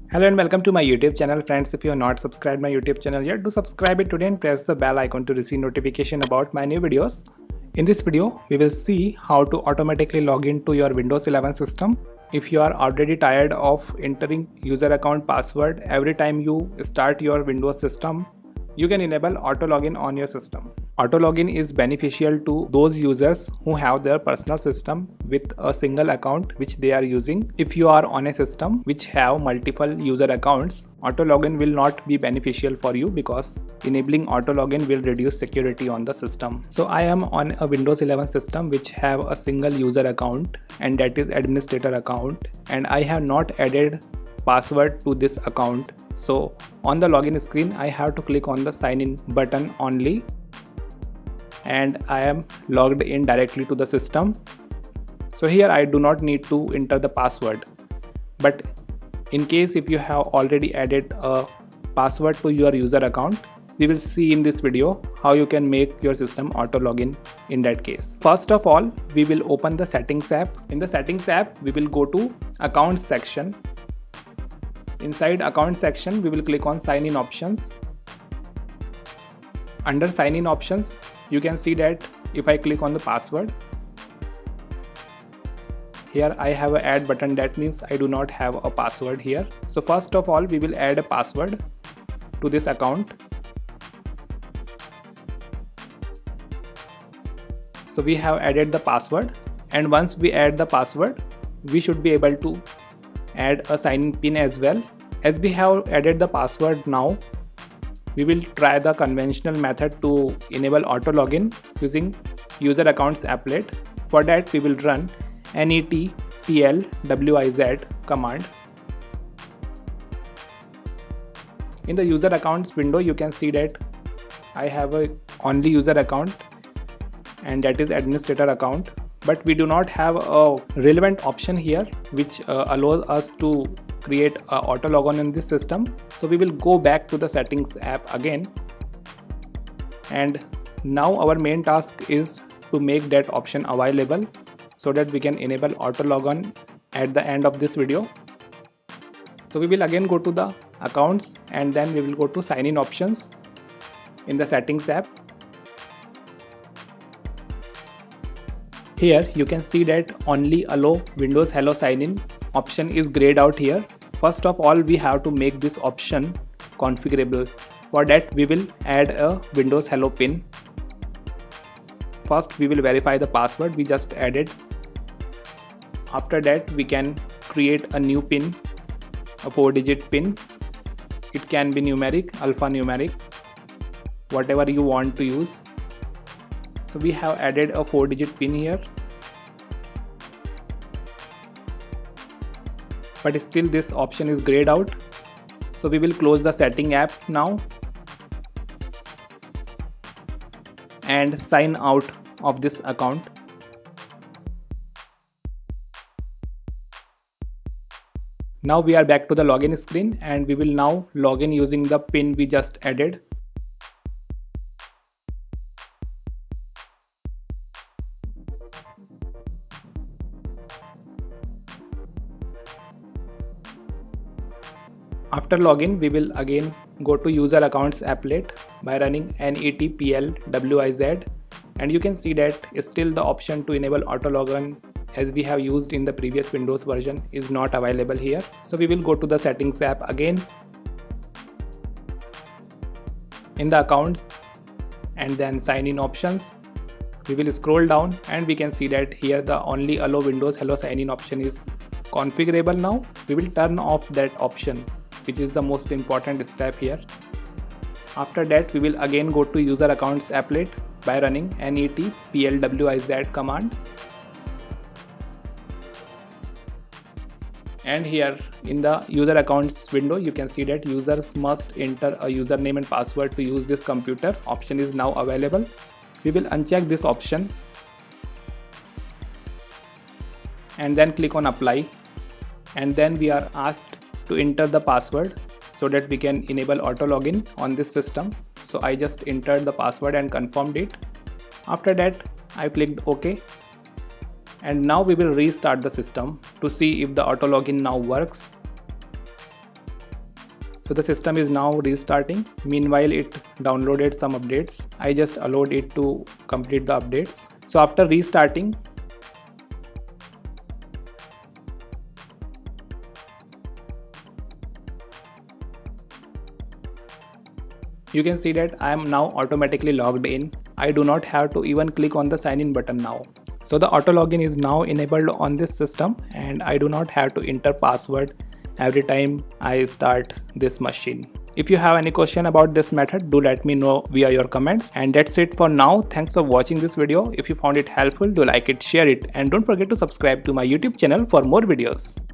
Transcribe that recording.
Hello and welcome to my YouTube channel. Friends, if you are not subscribed my YouTube channel yet, do subscribe it today and press the bell icon to receive notification about my new videos. In this video, we will see how to automatically log into your Windows 11 system. If you are already tired of entering user account password every time you start your Windows system, you can enable auto login on your system. Auto login is beneficial to those users who have their personal system with a single account which they are using. If you are on a system which have multiple user accounts, auto login will not be beneficial for you because enabling auto login will reduce security on the system. So I am on a Windows 11 system which have a single user account, and that is administrator account, and I have not added password to this account. So on the login screen I have to click on the sign in button only, and I am logged in directly to the system. So here I do not need to enter the password, but in case if you have already added a password to your user account, we will see in this video how you can make your system auto login in that case. First of all, we will open the settings app. In the settings app, we will go to account section. Inside account section, we will click on sign in options. Under sign in options, you can see that if I click on the password, here I have an add button. That means I do not have a password here. So first of all, we will add a password to this account. So we have added the password, and once we add the password, we should be able to add a sign in pin as well. As we have added the password now, we will try the conventional method to enable auto login using user accounts applet. For that, we will run netplwiz command. In the user accounts window, you can see that I have a only user account, and that is administrator account, but we do not have a relevant option here which allows us to create a auto logon in this system. So we will go back to the settings app again, and now our main task is to make that option available so that we can enable auto logon at the end of this video. So we will again go to the accounts, and then we will go to sign in options in the settings app. Here you can see that only allow Windows Hello sign in option is grayed out here. First of all, we have to make this option configurable. For that, we will add a Windows Hello pin. First, we will verify the password we just added. After that, we can create a new pin, a 4-digit pin. It can be numeric, alphanumeric, whatever you want to use. So we have added a 4-digit pin here, but still this option is grayed out. So we will close the setting app now and sign out of this account. Now we are back to the login screen, and we will now log in using the pin we just added. After login, we will again go to user accounts applet by running netplwiz, and you can see that still the option to enable auto login as we have used in the previous Windows version is not available here. So we will go to the settings app again in the accounts, and then sign in options. We will scroll down, and we can see that here the only allow Windows Hello sign in option is configurable now. We will turn off that option, which is the most important step here. After that, we will again go to user accounts applet by running netplwiz command. And here in the user accounts window, you can see that users must enter a username and password to use this computer. Option is now available. We will uncheck this option and then click on apply, and then we are asked to enter the password so that we can enable auto login on this system. So I just entered the password and confirmed it. After that, I clicked OK, and now we will restart the system to see if the auto login now works. So the system is now restarting. Meanwhile, it downloaded some updates. I just allowed it to complete the updates. So after restarting, you can see that I am now automatically logged in. I do not have to even click on the sign in button now. So the auto login is now enabled on this system and I do not have to enter password every time I start this machine. If you have any question about this method, do let me know via your comments. And that's it for now. Thanks for watching this video. If you found it helpful, do like it, share it, and don't forget to subscribe to my YouTube channel for more videos.